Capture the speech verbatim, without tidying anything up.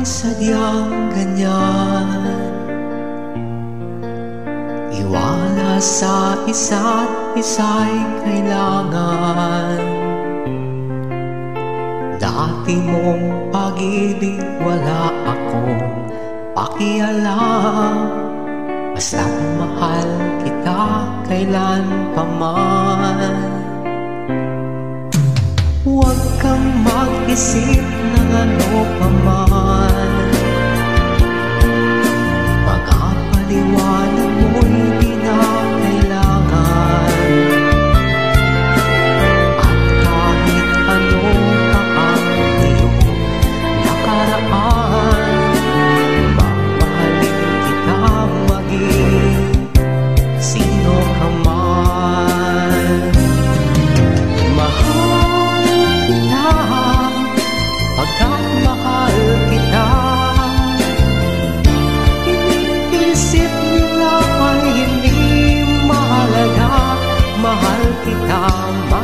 sadyang ganyan. Iwala sa isa't isa'y kailangan. Dati mong pag-ibig wala akong pakialam. Basta't mahal kita kailan pa man. Huwag kang mag-isip ng ano pa man. Mga paliwanag mo'y di na kailangan. At kahit ano pa ang iyong nakaraan, mamahalin kita maging sino ka man. Mahal kita pagkat mahal kita. Iniisip nila ay hindi mahalaga. Mahal kita.